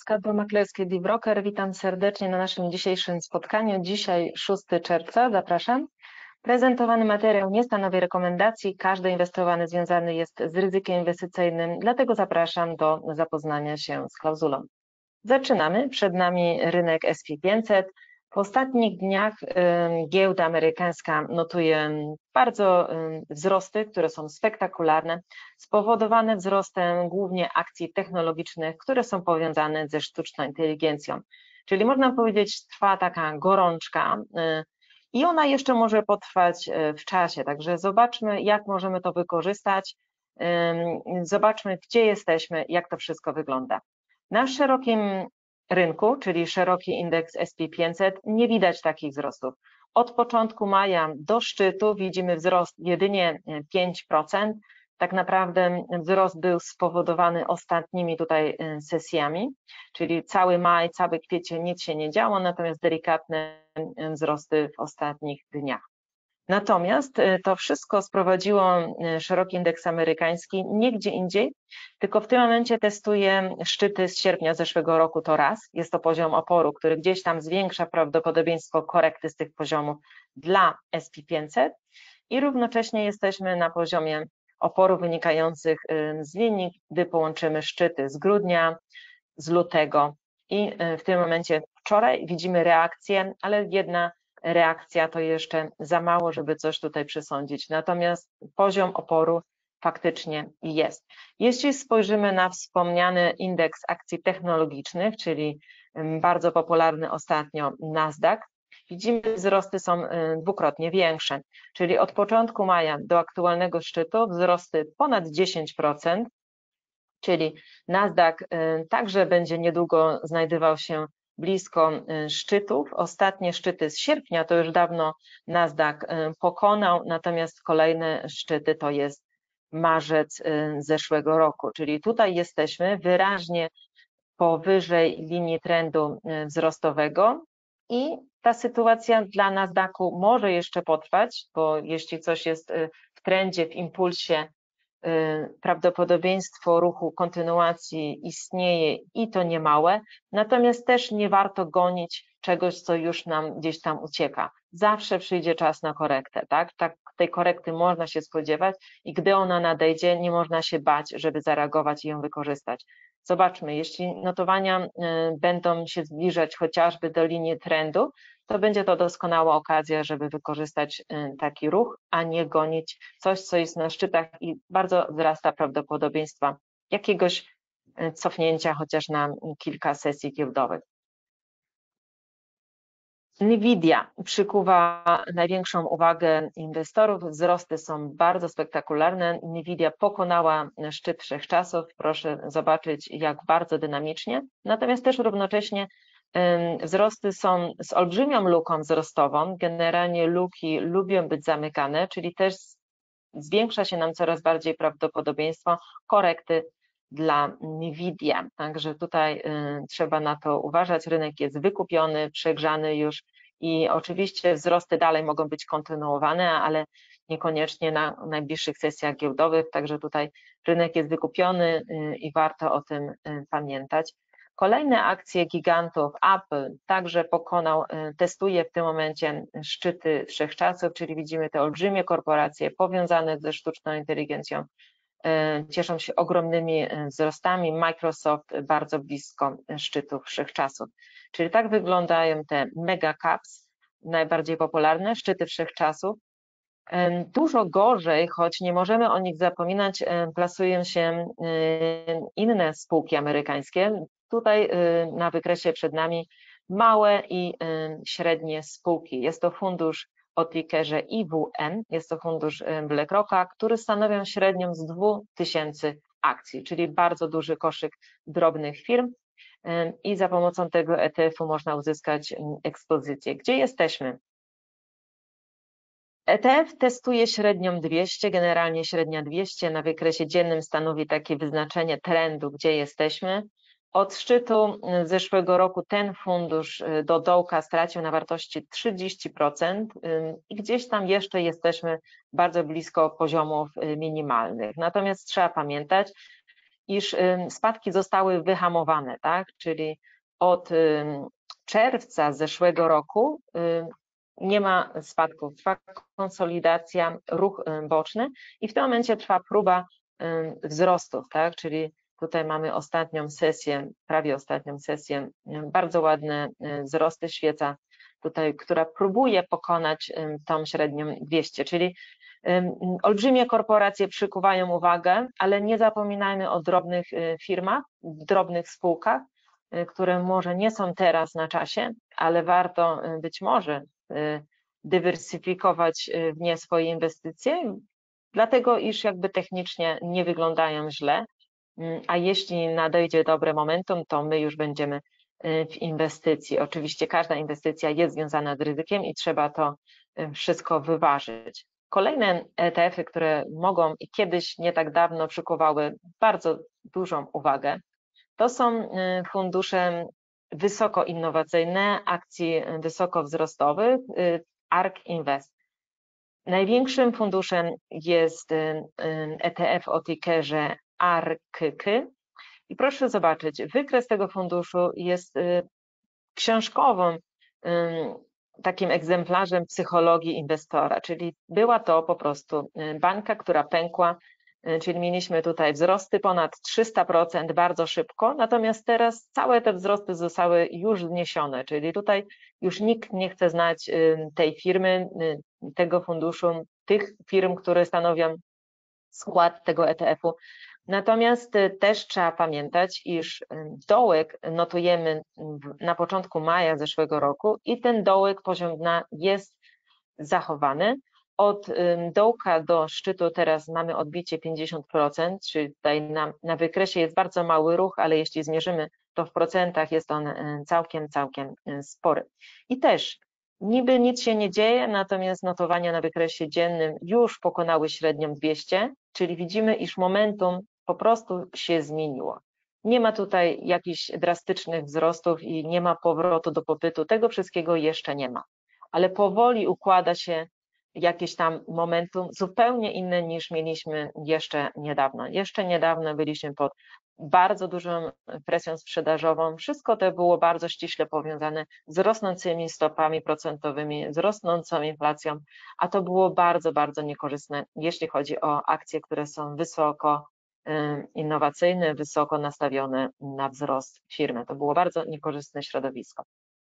Kadro Maklerskie DeVroker. Witam serdecznie na naszym dzisiejszym spotkaniu. Dzisiaj 6 czerwca, zapraszam. Prezentowany materiał nie stanowi rekomendacji. Każdy inwestowany związany jest z ryzykiem inwestycyjnym, dlatego zapraszam do zapoznania się z klauzulą. Zaczynamy. Przed nami rynek S&P 500. W ostatnich dniach giełda amerykańska notuje bardzo wzrosty, które są spektakularne, spowodowane wzrostem głównie akcji technologicznych, które są powiązane ze sztuczną inteligencją. Czyli można powiedzieć, trwa taka gorączka i ona jeszcze może potrwać w czasie, także zobaczmy, jak możemy to wykorzystać, zobaczmy, gdzie jesteśmy, jak to wszystko wygląda. Na szerokim rynku, czyli szeroki indeks S&P 500, nie widać takich wzrostów. Od początku maja do szczytu widzimy wzrost jedynie 5%. Tak naprawdę wzrost był spowodowany ostatnimi tutaj sesjami, czyli cały maj, cały kwiecień nic się nie działo, natomiast delikatne wzrosty w ostatnich dniach. Natomiast to wszystko sprowadziło szeroki indeks amerykański nie gdzie indziej, tylko w tym momencie testuje szczyty z sierpnia zeszłego roku to raz. Jest to poziom oporu, który gdzieś tam zwiększa prawdopodobieństwo korekty z tych poziomów dla S&P 500 i równocześnie jesteśmy na poziomie oporu wynikających z linii, gdy połączymy szczyty z grudnia, z lutego i w tym momencie wczoraj widzimy reakcję, ale jedna reakcja to jeszcze za mało, żeby coś tutaj przesądzić. Natomiast poziom oporu faktycznie jest. Jeśli spojrzymy na wspomniany indeks akcji technologicznych, czyli bardzo popularny ostatnio Nasdaq, widzimy, że wzrosty są dwukrotnie większe, czyli od początku maja do aktualnego szczytu wzrosty ponad 10%, czyli Nasdaq także będzie niedługo znajdował się blisko szczytów. Ostatnie szczyty z sierpnia to już dawno Nasdaq pokonał, natomiast kolejne szczyty to jest marzec zeszłego roku, czyli tutaj jesteśmy wyraźnie powyżej linii trendu wzrostowego i ta sytuacja dla Nasdaqu może jeszcze potrwać, bo jeśli coś jest w trendzie, w impulsie, prawdopodobieństwo ruchu kontynuacji istnieje i to niemałe, natomiast też nie warto gonić czegoś, co już nam gdzieś tam ucieka. Zawsze przyjdzie czas na korektę, tak? Tej korekty można się spodziewać i gdy ona nadejdzie, nie można się bać, żeby zareagować i ją wykorzystać. Zobaczmy, jeśli notowania będą się zbliżać chociażby do linii trendu, to będzie to doskonała okazja, żeby wykorzystać taki ruch, a nie gonić coś, co jest na szczytach i bardzo wzrasta prawdopodobieństwa jakiegoś cofnięcia chociaż na kilka sesji giełdowych. Nvidia przykuwa największą uwagę inwestorów, wzrosty są bardzo spektakularne. Nvidia pokonała szczyt wszechczasów, proszę zobaczyć, jak bardzo dynamicznie, natomiast też równocześnie wzrosty są z olbrzymią luką wzrostową, generalnie luki lubią być zamykane, czyli też zwiększa się nam coraz bardziej prawdopodobieństwo korekty dla Nvidia, także tutaj trzeba na to uważać, rynek jest wykupiony, przegrzany już i oczywiście wzrosty dalej mogą być kontynuowane, ale niekoniecznie na najbliższych sesjach giełdowych, także tutaj rynek jest wykupiony i warto o tym pamiętać. Kolejne akcje gigantów, Apple także pokonał, testuje w tym momencie szczyty wszechczasów, czyli widzimy te olbrzymie korporacje powiązane ze sztuczną inteligencją, cieszą się ogromnymi wzrostami, Microsoft bardzo blisko szczytów wszechczasów. Czyli tak wyglądają te mega caps, najbardziej popularne, szczyty wszechczasów. Dużo gorzej, choć nie możemy o nich zapominać, plasują się inne spółki amerykańskie. Tutaj na wykresie przed nami małe i średnie spółki. Jest to fundusz o tickerze IWM, jest to fundusz BlackRocka, który stanowią średnią z 2000 akcji, czyli bardzo duży koszyk drobnych firm i za pomocą tego ETF-u można uzyskać ekspozycję. Gdzie jesteśmy? ETF testuje średnią 200, generalnie średnia 200 na wykresie dziennym stanowi takie wyznaczenie trendu, gdzie jesteśmy. Od szczytu zeszłego roku ten fundusz do dołka stracił na wartości 30% i gdzieś tam jeszcze jesteśmy bardzo blisko poziomów minimalnych. Natomiast trzeba pamiętać, iż spadki zostały wyhamowane, tak? Czyli od czerwca zeszłego roku nie ma spadków, trwa konsolidacja, ruch boczny i w tym momencie trwa próba wzrostów, tak? Czyli tutaj mamy ostatnią sesję, prawie ostatnią sesję, bardzo ładne wzrosty, świeca tutaj, która próbuje pokonać tą średnią 200, czyli olbrzymie korporacje przykuwają uwagę, ale nie zapominajmy o drobnych firmach, drobnych spółkach, które może nie są teraz na czasie, ale warto być może dywersyfikować w nie swoje inwestycje, dlatego iż jakby technicznie nie wyglądają źle, a jeśli nadejdzie dobre momentum, to my już będziemy w inwestycji. Oczywiście każda inwestycja jest związana z ryzykiem i trzeba to wszystko wyważyć. Kolejne ETF-y, które mogą i kiedyś nie tak dawno przykuwały bardzo dużą uwagę, to są fundusze wysoko innowacyjne, akcji wysokowzrostowych, ARK Invest. Największym funduszem jest ETF o tickerze ARKK i proszę zobaczyć, wykres tego funduszu jest książkowym takim egzemplarzem psychologii inwestora, czyli była to po prostu bańka, która pękła, czyli mieliśmy tutaj wzrosty ponad 300% bardzo szybko, natomiast teraz całe te wzrosty zostały już zniesione, czyli tutaj już nikt nie chce znać tej firmy, tego funduszu, tych firm, które stanowią skład tego ETF-u. Natomiast też trzeba pamiętać, iż dołek notujemy na początku maja zeszłego roku i ten dołek, poziom dna jest zachowany. Od dołka do szczytu teraz mamy odbicie 50%, czyli tutaj na wykresie jest bardzo mały ruch, ale jeśli zmierzymy to w procentach, jest on całkiem spory. I też niby nic się nie dzieje, natomiast notowania na wykresie dziennym już pokonały średnią 200, czyli widzimy, iż momentum po prostu się zmieniło. Nie ma tutaj jakichś drastycznych wzrostów i nie ma powrotu do popytu, tego wszystkiego jeszcze nie ma, ale powoli układa się jakieś tam momentum zupełnie inne niż mieliśmy jeszcze niedawno. Jeszcze niedawno byliśmy pod bardzo dużą presją sprzedażową. Wszystko to było bardzo ściśle powiązane z rosnącymi stopami procentowymi, z rosnącą inflacją, a to było bardzo niekorzystne, jeśli chodzi o akcje, które są wysoko innowacyjne, wysoko nastawione na wzrost firmy. To było bardzo niekorzystne środowisko.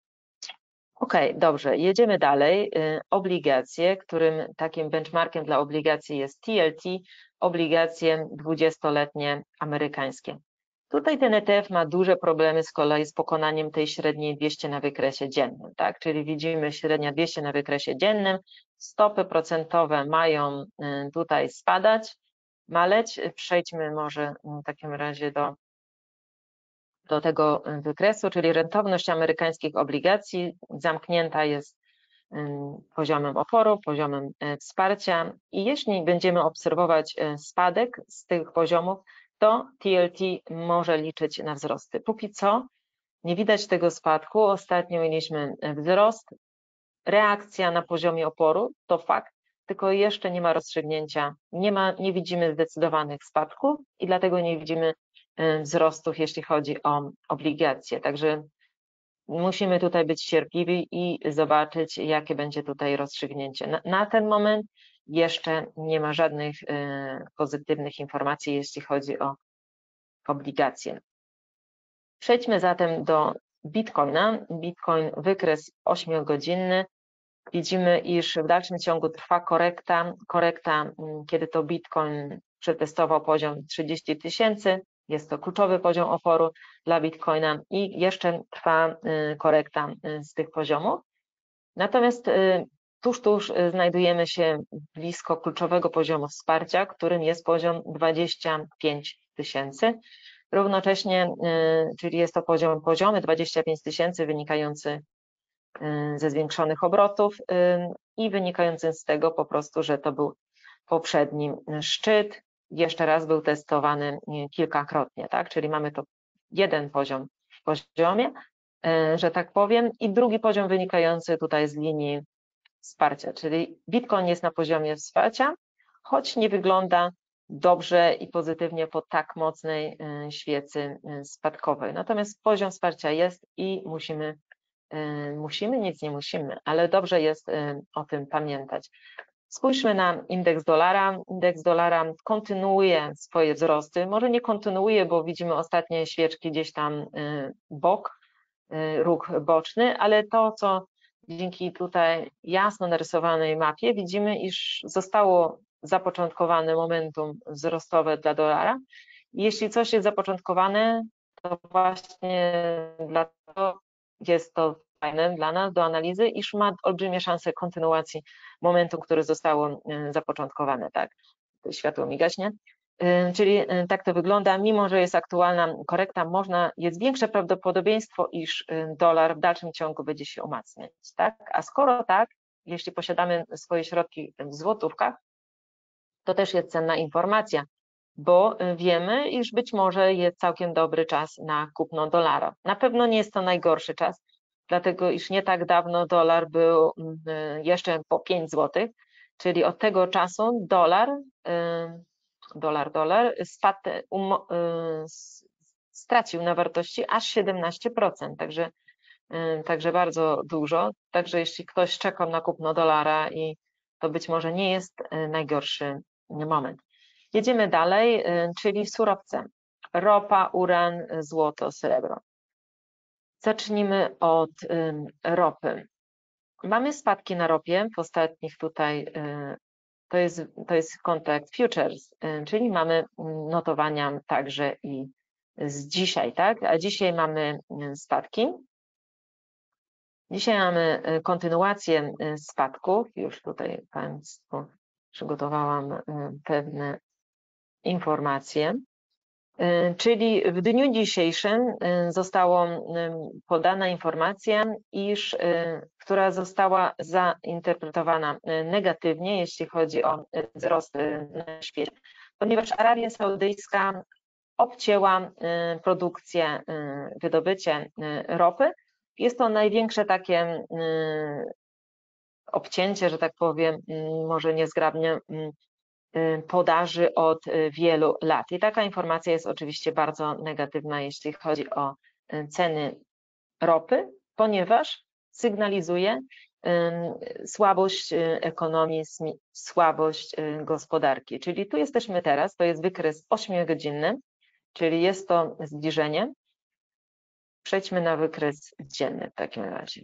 Okej, dobrze, jedziemy dalej. Obligacje, którym takim benchmarkiem dla obligacji jest TLT, obligacje 20-letnie amerykańskie. Tutaj ten ETF ma duże problemy z kolei z pokonaniem tej średniej 200 na wykresie dziennym, tak? Czyli widzimy średnia 200 na wykresie dziennym, stopy procentowe mają tutaj spadać, maleć. Przejdźmy może w takim razie do tego wykresu, czyli rentowność amerykańskich obligacji zamknięta jest poziomem oporu, poziomem wsparcia i jeśli będziemy obserwować spadek z tych poziomów, to TLT może liczyć na wzrosty. Póki co nie widać tego spadku, ostatnio mieliśmy wzrost, reakcja na poziomie oporu, to fakt, tylko jeszcze nie ma rozstrzygnięcia, nie widzimy zdecydowanych spadków i dlatego nie widzimy wzrostów, jeśli chodzi o obligacje. Także musimy tutaj być cierpliwi i zobaczyć, jakie będzie tutaj rozstrzygnięcie. Na ten moment jeszcze nie ma żadnych pozytywnych informacji, jeśli chodzi o obligacje. Przejdźmy zatem do Bitcoina. Bitcoin wykres 8-godzinny. Widzimy, iż w dalszym ciągu trwa korekta, kiedy to Bitcoin przetestował poziom 30 000, jest to kluczowy poziom oporu dla Bitcoina i jeszcze trwa korekta z tych poziomów. Natomiast tuż znajdujemy się blisko kluczowego poziomu wsparcia, którym jest poziom 25 000. Równocześnie, czyli jest to poziomy 25 000 wynikający ze zwiększonych obrotów i wynikający z tego po prostu, że to był poprzedni szczyt, jeszcze raz był testowany kilkakrotnie, tak? Czyli mamy to jeden poziom w poziomie, że tak powiem, i drugi poziom wynikający tutaj z linii wsparcia, czyli Bitcoin jest na poziomie wsparcia, choć nie wygląda dobrze i pozytywnie po tak mocnej świecy spadkowej. Natomiast poziom wsparcia jest i nic nie musimy, ale dobrze jest o tym pamiętać. Spójrzmy na indeks dolara. Indeks dolara kontynuuje swoje wzrosty. Może nie kontynuuje, bo widzimy ostatnie świeczki gdzieś tam ruch boczny, ale to, co dzięki tutaj jasno narysowanej mapie widzimy, iż zostało zapoczątkowane momentum wzrostowe dla dolara. Jeśli coś jest zapoczątkowane, to właśnie dlatego jest to fajne dla nas do analizy, iż ma olbrzymie szanse kontynuacji momentu, które zostało zapoczątkowane, tak? Światło mi gaśnie. Czyli tak to wygląda, mimo że jest aktualna korekta, jest większe prawdopodobieństwo, iż dolar w dalszym ciągu będzie się umacniać, tak? A skoro tak, jeśli posiadamy swoje środki w złotówkach, to też jest cenna informacja, bo wiemy, iż być może jest całkiem dobry czas na kupno dolara. Na pewno nie jest to najgorszy czas, dlatego iż nie tak dawno dolar był jeszcze po 5 zł, czyli od tego czasu dolar stracił na wartości aż 17%, także bardzo dużo. Także jeśli ktoś czeka na kupno dolara, i to być może nie jest najgorszy moment. Jedziemy dalej, czyli surowce. Ropa, uran, złoto, srebro. Zacznijmy od ropy. Mamy spadki na ropie w ostatnich tutaj, to jest kontrakt futures, czyli mamy notowania także i z dzisiaj, tak? A dzisiaj mamy spadki. Dzisiaj mamy kontynuację spadków. Już tutaj Państwu przygotowałam pewne informacje. Czyli w dniu dzisiejszym została podana informacja, która została zainterpretowana negatywnie, jeśli chodzi o wzrost na świecie, ponieważ Arabia Saudyjska obcięła produkcję, wydobycie ropy. Jest to największe takie obcięcie, że tak powiem, może niezgrabnie, podaży od wielu lat. I taka informacja jest oczywiście bardzo negatywna, jeśli chodzi o ceny ropy, ponieważ sygnalizuje słabość ekonomii, słabość gospodarki. Czyli tu jesteśmy teraz, to jest wykres 8-godzinny, czyli jest to zbliżenie. Przejdźmy na wykres dzienny w takim razie.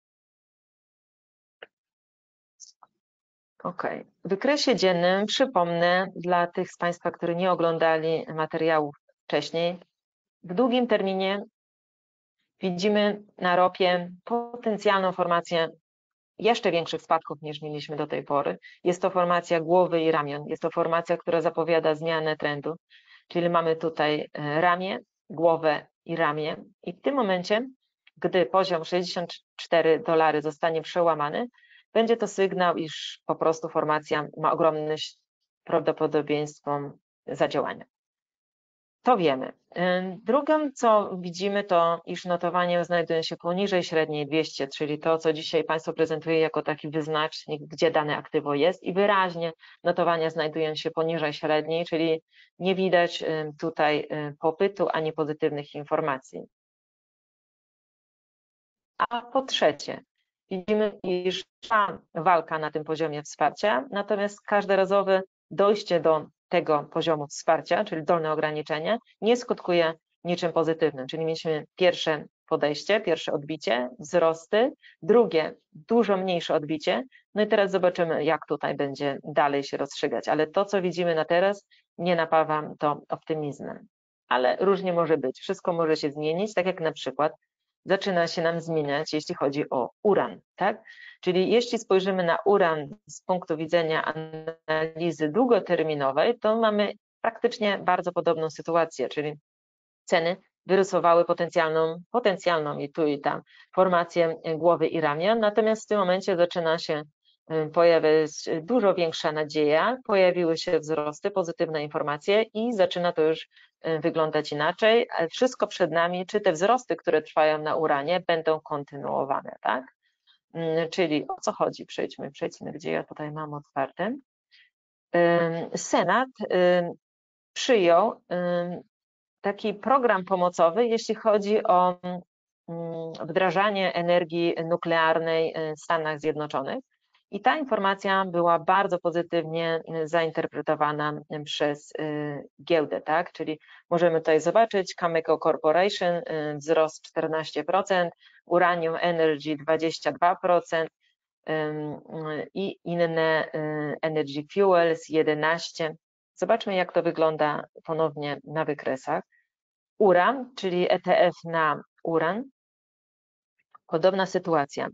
OK. W wykresie dziennym przypomnę dla tych z Państwa, którzy nie oglądali materiałów wcześniej, w długim terminie widzimy na ropie potencjalną formację jeszcze większych spadków niż mieliśmy do tej pory. Jest to formacja głowy i ramion. Jest to formacja, która zapowiada zmianę trendu, czyli mamy tutaj ramię, głowę i ramię. I w tym momencie, gdy poziom $64 zostanie przełamany, będzie to sygnał, iż po prostu formacja ma ogromne prawdopodobieństwo zadziałania. To wiemy. Drugą, co widzimy, to iż notowania znajdują się poniżej średniej 200, czyli to, co dzisiaj Państwu prezentuję jako taki wyznacznik, gdzie dane aktywo jest, i wyraźnie notowania znajdują się poniżej średniej, czyli nie widać tutaj popytu ani pozytywnych informacji. A po trzecie, widzimy, iż trwa walka na tym poziomie wsparcia, natomiast każdorazowe dojście do tego poziomu wsparcia, czyli dolne ograniczenie, nie skutkuje niczym pozytywnym. Czyli mieliśmy pierwsze podejście, pierwsze odbicie, wzrosty, drugie dużo mniejsze odbicie, no i teraz zobaczymy, jak tutaj będzie dalej się rozstrzygać. Ale to, co widzimy na teraz, nie napawa to optymizmem. Ale różnie może być, wszystko może się zmienić, tak jak na przykład zaczyna się nam zmieniać, jeśli chodzi o uran, tak? Czyli jeśli spojrzymy na uran z punktu widzenia analizy długoterminowej, to mamy praktycznie bardzo podobną sytuację, czyli ceny wyrysowały potencjalną i tu i tam formację głowy i ramion, natomiast w tym momencie zaczyna się pojawiać dużo większa nadzieja, pojawiły się wzrosty, pozytywne informacje i zaczyna to już wyglądać inaczej. Wszystko przed nami, czy te wzrosty, które trwają na uranie, będą kontynuowane, tak? Czyli o co chodzi? Przejdźmy, gdzie ja tutaj mam otwarte. Senat przyjął taki program pomocowy, jeśli chodzi o wdrażanie energii nuklearnej w Stanach Zjednoczonych. I ta informacja była bardzo pozytywnie zainterpretowana przez giełdę, tak? Czyli możemy tutaj zobaczyć Cameco Corporation, wzrost 14%, Uranium Energy 22% i inne Energy Fuels 11%. Zobaczmy, jak to wygląda ponownie na wykresach. Uran, czyli ETF na uran, podobna sytuacja.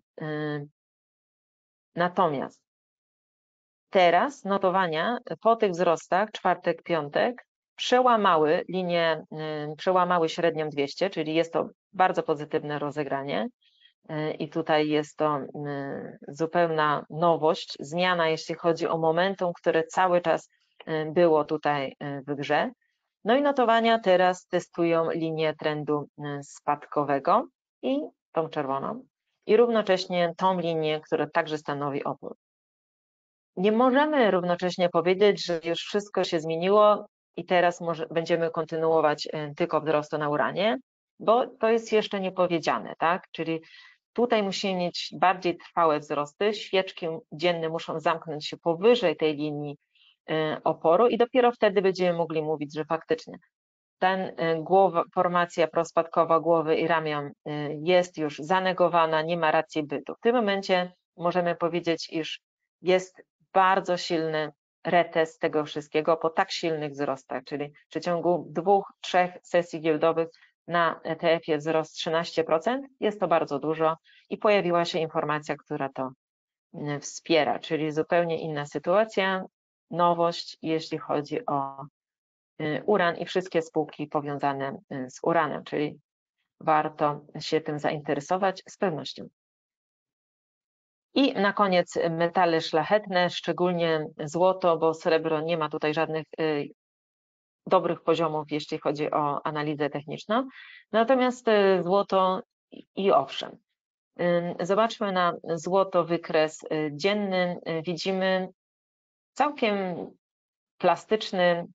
Natomiast teraz notowania po tych wzrostach, czwartek, piątek, przełamały średnią 200, czyli jest to bardzo pozytywne rozegranie. I tutaj jest to zupełna nowość, zmiana, jeśli chodzi o momentum, które cały czas było tutaj w grze. No i notowania teraz testują linię trendu spadkowego i tą czerwoną, i równocześnie tą linię, która także stanowi opór. Nie możemy równocześnie powiedzieć, że już wszystko się zmieniło i teraz będziemy kontynuować tylko wzrostu na uranie, bo to jest jeszcze niepowiedziane, tak? Czyli tutaj musimy mieć bardziej trwałe wzrosty, świeczki dzienne muszą zamknąć się powyżej tej linii oporu i dopiero wtedy będziemy mogli mówić, że faktycznie formacja prospadkowa głowy i ramion jest już zanegowana, nie ma racji bytu. W tym momencie możemy powiedzieć, iż jest bardzo silny retest tego wszystkiego po tak silnych wzrostach, czyli w przeciągu 2-3 sesji giełdowych na ETF-ie wzrost 13%, jest to bardzo dużo i pojawiła się informacja, która to wspiera, czyli zupełnie inna sytuacja, nowość, jeśli chodzi o uran i wszystkie spółki powiązane z uranem, czyli warto się tym zainteresować z pewnością. I na koniec metale szlachetne, szczególnie złoto, bo srebro nie ma tutaj żadnych dobrych poziomów, jeśli chodzi o analizę techniczną. Natomiast złoto i owszem. Zobaczmy na złoto wykres dzienny. Widzimy całkiem plastyczny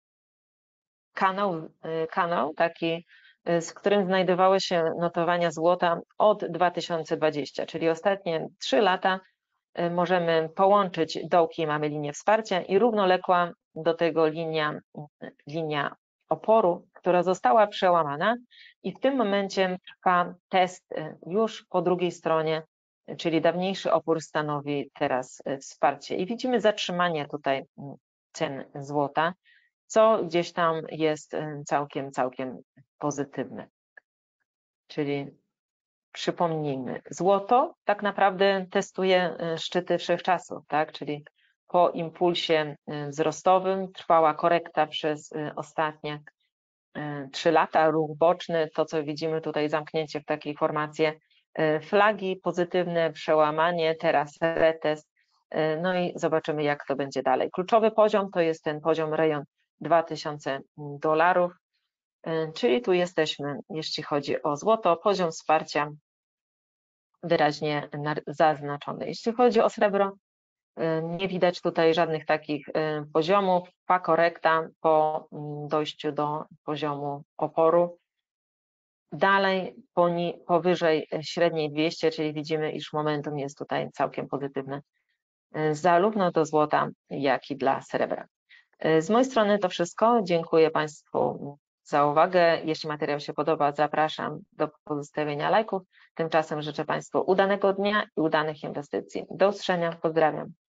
kanał taki, z którym znajdowały się notowania złota od 2020, czyli ostatnie 3 lata. Możemy połączyć dołki, mamy linię wsparcia i równoległa do tego linia oporu, która została przełamana i w tym momencie trwa test już po drugiej stronie, czyli dawniejszy opór stanowi teraz wsparcie i widzimy zatrzymanie tutaj cen złota, co gdzieś tam jest całkiem pozytywne. Czyli przypomnijmy, złoto tak naprawdę testuje szczyty wszechczasów, tak? Czyli po impulsie wzrostowym trwała korekta przez ostatnie 3 lata, ruch boczny, to co widzimy tutaj, zamknięcie w takiej formacji, flagi pozytywne, przełamanie, teraz retest, no i zobaczymy, jak to będzie dalej. Kluczowy poziom to jest ten poziom rejon $2000, czyli tu jesteśmy, jeśli chodzi o złoto, poziom wsparcia wyraźnie zaznaczony. Jeśli chodzi o srebro, nie widać tutaj żadnych takich poziomów, trwa korekta po dojściu do poziomu oporu. Dalej powyżej średniej 200, czyli widzimy, iż momentum jest tutaj całkiem pozytywne, zarówno do złota, jak i dla srebra. Z mojej strony to wszystko. Dziękuję Państwu za uwagę. Jeśli materiał się podoba, zapraszam do pozostawienia lajków. Tymczasem życzę Państwu udanego dnia i udanych inwestycji. Do usłyszenia. Pozdrawiam.